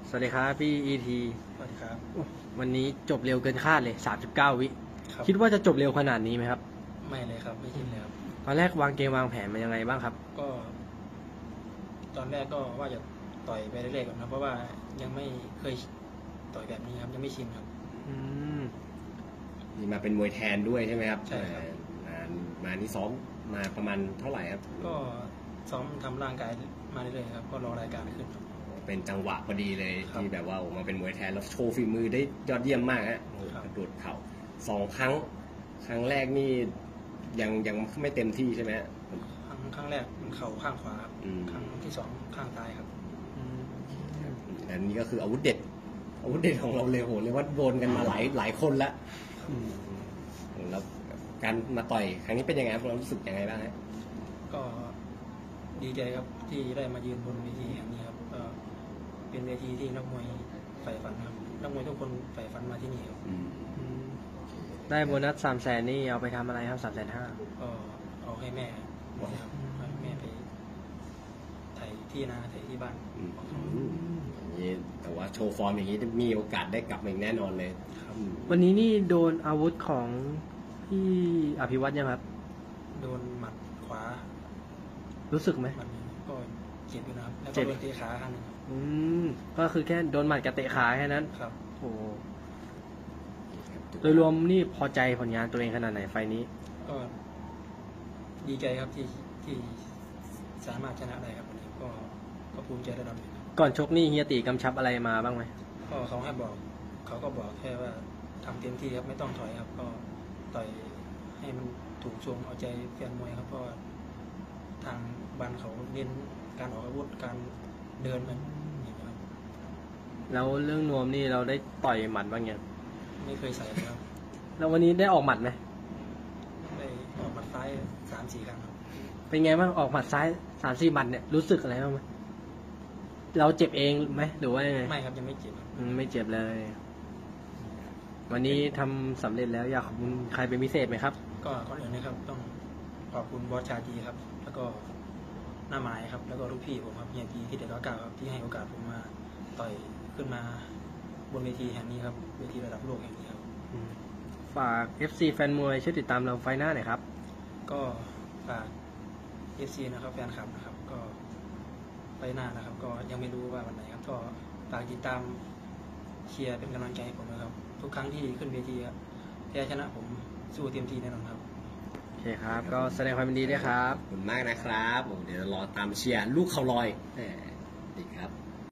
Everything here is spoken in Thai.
สวัสดีครับพี่อีทีสวัสดีครับวันนี้จบเร็วเกินคาดเลย39 วิคิดว่าจะจบเร็วขนาดนี้ไหมครับไม่เลยครับไม่คิดเลยครับตอนแรกวางเกมวางแผนมันยังไงบ้างครับก็ตอนแรกก็ว่าจะต่อยไปเรื่อยๆก่อนครับเพราะว่ายังไม่เคยต่อยแบบนี้ครับยังไม่ชินครับนี่มาเป็นมวยแทนด้วยใช่ไหมครับใช่ครับมานี่ซ้อมมาประมาณเท่าไหร่ครับก็ซ้อมทำร่างกายมาเรื่อยๆครับก็รอรายการขึ้นครับเป็นจังหวะพอดีเลยที่แบบว่าออกมาเป็นมวยแทนแล้วโชว์ฝีมือได้ยอดเยี่ยมมากฮะกระโดดเข่า2 ครั้งแรกนี่ยังไม่เต็มที่ใช่ไหมครั้งแรกมันเข่าข้างขวาครับครั้งที่2ข้างซ้ายครับอันนี้ก็คืออาวุธเด็ดของเราเลยโหเรียกว่าโดนกันมาหลายคนแล้วแล้วการมาต่อยครั้งนี้เป็นยังไงครับเรารู้สึกยังไงบ้างฮะก็ดีใจครับที่ได้มายืนบนเวทีแห่งนี้ครับเป็นเวทีที่นักมวยใฝ่ฝันครับนักมวยทุกคนใฝ่ฝันมาที่นี่ครับได้โบนัส300,000นี่เอาไปทำอะไรครับ350,000 ก็เอาให้แม่ครับให้แม่ไปไถที่นาไถที่บ้านนี่แต่ว่าโชว์ฟอร์มอย่างนี้มีโอกาสได้กลับมาอีกแน่นอนเลยวันนี้นี่โดนอาวุธของพี่อภิวัตยังครับโดนหมัดขวารู้สึกไหมมันก็เจ็บอยู่นะครับแล้วก็โดนเตะขาครั้งนึงก็คือแค่โดนหมัดกับเตะขาแค่นั้นครับโอ้โดยรวมนี่พอใจผลงานตัวเองขนาดไหนไฟนี้ก็ดีใจครับที่สามารถชนะได้ครับวันนี้ก็ภูมิใจระดับหนึ่งก่อนชกนี่เฮียตีกำชับอะไรมาบ้างไหมก็เขาก็บอกแค่ว่าทำเต็มที่ครับไม่ต้องถอยครับก็ต่อยให้มันถูกทรงเอาใจแฟนมวยครับเพราะทางบ้านเขาเน้นการออกอาวุธการเดินมันอย่างนี้ครับแล้วเรื่องนวมนี่เราได้ต่อยหมัดบ้างยังไม่เคยใส่เลยครับแล้ววันนี้ได้ออกหมัดไหมได้ออกหมัดซ้าย 3-4 ครั้งครับเป็นไงบ้างออกหมัดซ้าย3-4 หมัดเนี่ยรู้สึกอะไรบ้างไหมเราเจ็บเองไหมหรือว่าไงไม่ครับยังไม่เจ็บไม่เจ็บเลยวันนี้ทำสำเร็จแล้วอยากขอบคุณใครเป็นพิเศษไหมครับก็ก่อนอื่นนะครับต้องขอบคุณบอสชาจีครับแล้วก็หน้าไม้ครับแล้วก็ลูกพี่ผมครับเฮียทีที่เด็ก99ครับที่ให้โอกาสผมมาต่อยขึ้นมาบนเวทีแห่งนี้ครับเวทีระดับโลกแห่งนี้ครับฝาก FC แฟนมวยช่วยติดตามเราไฟหน้าหน่อยครับก็ฝาก FC นะครับแฟนคลับนะครับก็ไฟหน้านะครับก็ยังไม่รู้ว่าวันไหนครับก็ฝากติดตามเชียร์เป็นกำลังใจให้ผมนะครับทุกครั้งที่ขึ้นเวทีครับแพ้ชนะผมสู้เต็มที่แน่นอนครับโอเคครับก็แสดงความยินดีด้วยครับขอบคุณมากนะครับเดี๋ยวรอตามเชียร์ลูกเขาลอยดีครับ